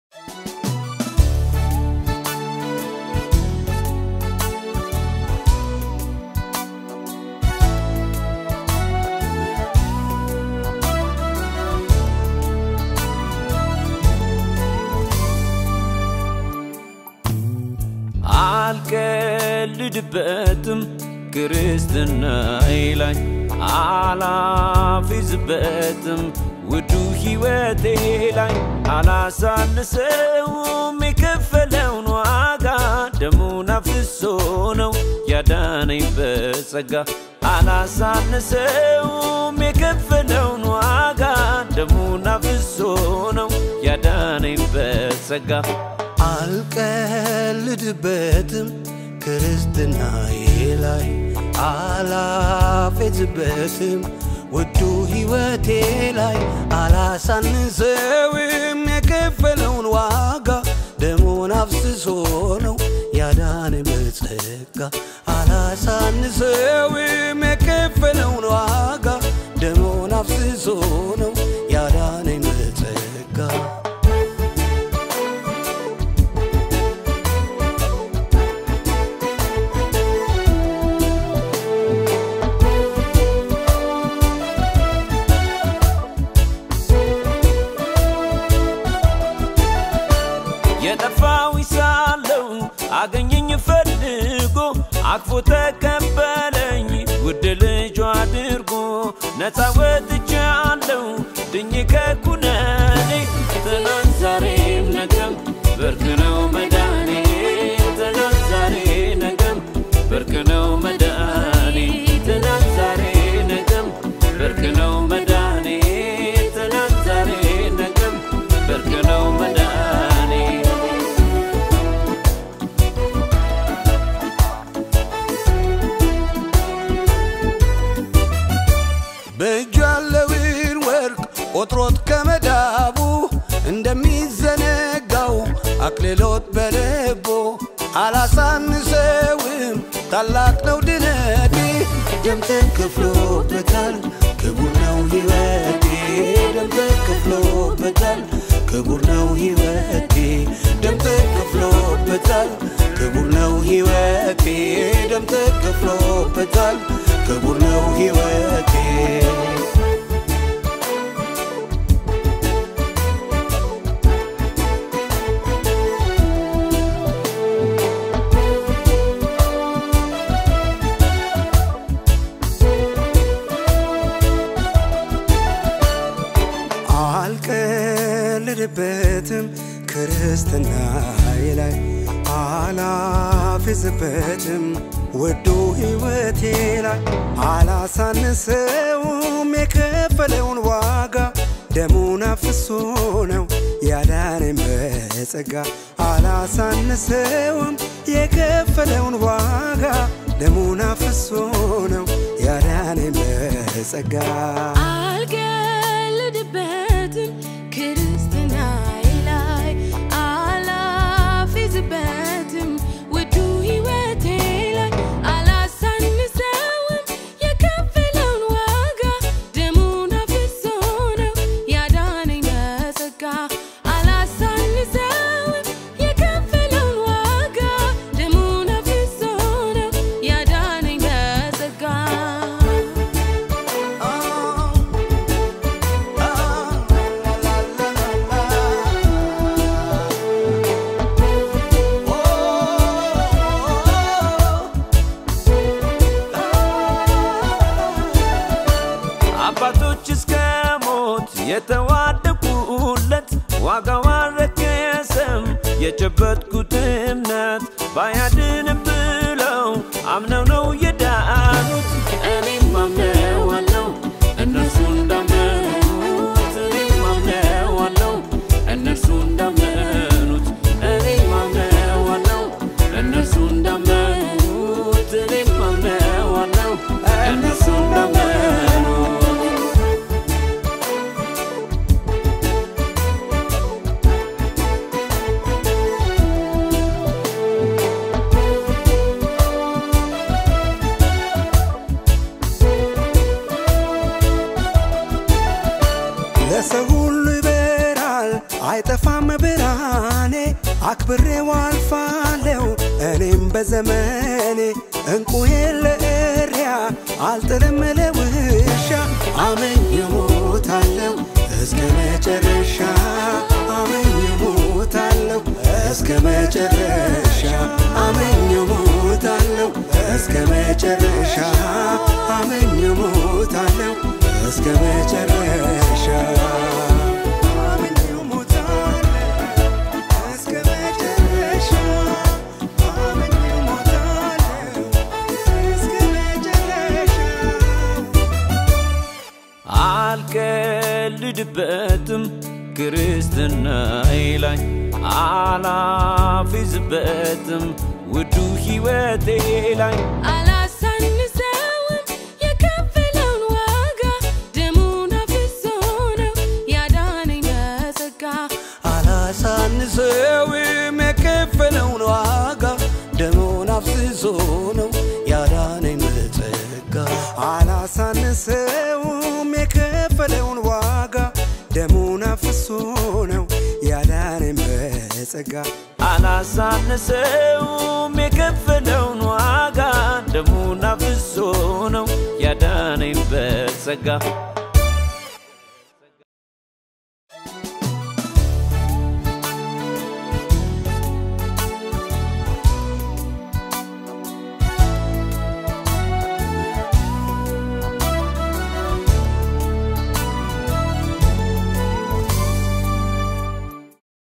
ልድበትም ክርስትና ይላይ አላፊዝበትም ውዱ ህይወቴ ላይ አላሳንሰውም የከፈለውን ዋጋ ደሙን አፍስሶ ነው ያዳነኝ በጸጋ አላሳንሰውም የከፈለውን ዋጋ ደሙን አፍስሶ ነው ያዳነኝ በጸጋ አልቀልድበትም ክርስትና ይላይ አላፊዝበትም ውዱ ህይወቴ ላይ አላሳንሰውም የከፈለውን ዋጋ ደሙን አፍስሶ ነው ያዳነኝ በጸጋ አላሳንሰውም የከፈለውን ዋጋ ደሙን አፍስሶ ነው ያዳነኝ በጸጋ አገኘኝ ፈልጎ አቅፎ ተቀበለኝ ውድ ልጁ አድርጎ ነፃ ወጥቻለሁ ድኜ ከኩነኔ ትናንት ዛሬም ነገም ብርክ ነው መዳኔ ትናንት ዛሬ ነገም ብርክ ነው መዳኔ ትናንት ዛሬ ነገም ብርክ ነው መዳኔ ትናንት ዛሬ ነገም ብርክ ነው መዳኔ በጃለውን ወርቅ ቆጥሮት ከመዳቡ እንደሚዘነጋው አክሊሎት በልቦ አላሳንሰውም ታላቅ ነው ድነቴ ደም ተከፍሎበታል ክቡር ነው ሕይወቴ ደም ተከፍሎበታል ክቡር ነው ሕይወቴ ደም ተከፍሎበታል ክቡር ነው ሕይወቴ ደም ተከፍሎበታል ክቡር ነው ሕይወቴ አልቀልድበትም ክርስትና ይላይ አላፊዝበትም ውዱ ህይወቴ ላይ አላሳንሰውም የከፈለውን ዋጋ ደሙን አፍስሶ ነው ያዳነኝ በጸጋ አላሳንሰውም የከፈለውን ዋጋ ደሙን አፍስሶ ነው ያዳነኝ በጸጋ አልቀልድበትም ክርስትና ይላይ አላፊዝበትም ውዱ ህይወቴ ላይ አላሳንሰውም የከፈለውን ዋጋ ደሙን አፍስሶ ነው ያዳነኝ በጸጋ አላሳንሰውም የከፈለውን ዋጋ ደሙን አፍስሶ ነው ያዳነኝ በጸጋ አባቶች እስከ ሞት የተዋደቁለት ዋጋው አልረከሰም የጨበጥኩት እምነት ባያድንም ብለው አምነው ነው የዳኑት እኔም አምነዋለሁ እነርሱ እንዳመኑት እኔም አምነዋለሁ እነርሱ እንዳመኑት እኔም አምነዋለሁ እነርሱ እንዳመኑት እኔም አምነዋለሁ እነርሱ እንዳመኑት ለሰው ሁሉ ይበራል ይበራል አይጠፋም ብርሃኔ አክብሬው አልፋለሁ እኔም በዘመኔ እንቁዬ ለእሪያ አልጥልም ለውሻ አመኜ ሞታለሁ እስከ መጨረሻ አመኜ ሞታለሁ እስከ መጨረሻ አመኜ ሞታለሁ እስከ መጨረሻ አመኜ ሞታለሁ እስከ መጨረሻ አመኜ ሞታለሁ እስከ መጨረሻ አመኜ ሞታለሁ እስከ መጨረሻ አልቀልድበትም ክርስትናዬ ላይ አላፊዝበትም ውዱ ሕይወቴ ላይ አላሳንሰውም የከፈለውን ዋጋ ደሙን አፍስሶ ነው ያዳነኝ በጸጋ አላሳንሰውም የከፈለውን ዋጋ ደሙን አፍስሶ ነው ያዳነኝ በጸጋ አላሳንሰውም የከፈለውን ዋጋ ደሙን አፍስሶ ነው ያዳነኝ በጸጋ አላሳንሰውም የከፈለውን ዋጋ ደሙን አፍስሶ ነው ያዳነኝ በጸጋ